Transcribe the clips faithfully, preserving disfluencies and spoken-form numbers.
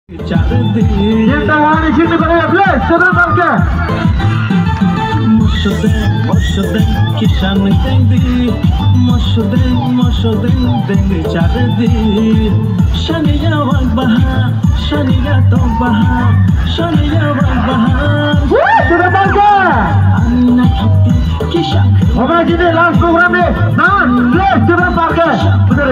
Kita wani sini pada please, sudah bangke. Moshadeng, moshadeng, kishan dendi. Moshadeng, moshadeng, dendi chardi. Shaniya wal baha, shaniya to baha, shaniya wal baha. Sudah bangke. Anna khati kishan. Hamaरा sini last program में ना please sudah bangke. Sudah.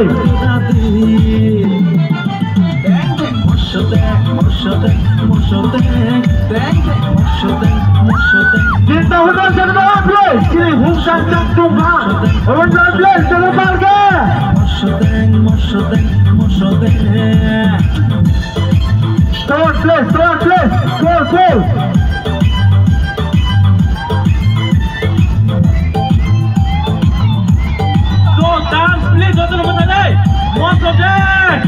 Moshadeng, moshadeng, moshadeng, dendi. Moshadeng, moshadeng. Kita sudah sudah please. Sini hujan jantung ha. Hamaरा please sudah bangke. Moshadeng, moshadeng, moshadeng. Start please, start please. Go, go. Go dance please, otro matale. Moshadeng.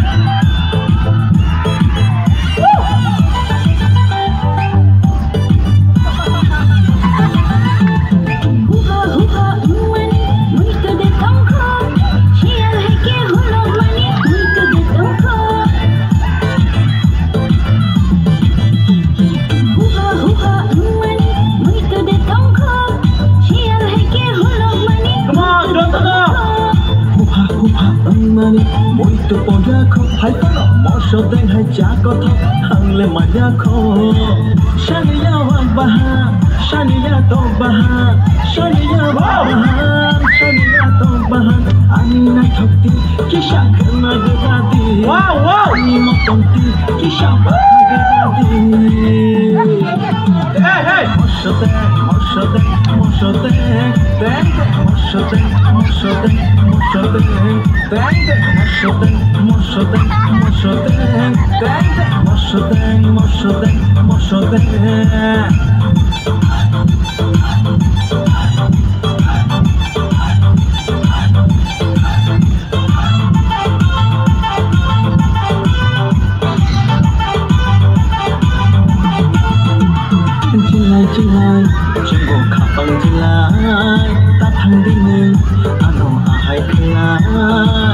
Muito pojaco, hai pano, moshadeng hai jakoto, hangle majako. Shaniya wal baha, shaniya to baha, shaniya wal baha, shaniya to baha. Anna khati kisha khana gadi. Wow wow. Anna khati kisha khana gadi. Hey hey. Moshadeng, moshadeng, moshadeng, deng, moshadeng, moshadeng, moshadeng, deng, moshadeng, moshadeng, moshadeng, deng, moshadeng, moshadeng, moshadeng. Jilai jilai, jenggo kapang jilai, tatang dingin, ano ahai kelai.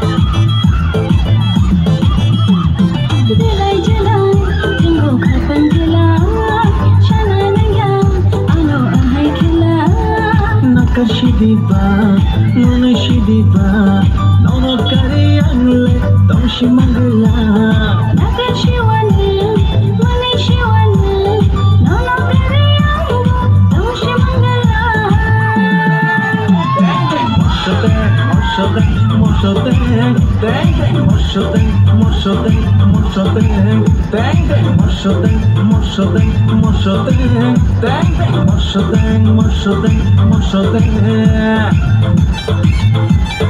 Jilai jilai, jenggo kapang jilai, shana nayang, ano ahai kelai. Nakashi diba, nuna shi diba, nono kari angle, tongshi mangala. Nakashi wane, wane shi wane, nono kare angle, tongshi mangala. Moshadeng, moshadeng, moshadeng, deng, moshadeng, moshadeng, moshadeng, deng, moshadeng, moshadeng, moshadeng, deng, moshadeng, moshadeng, moshadeng.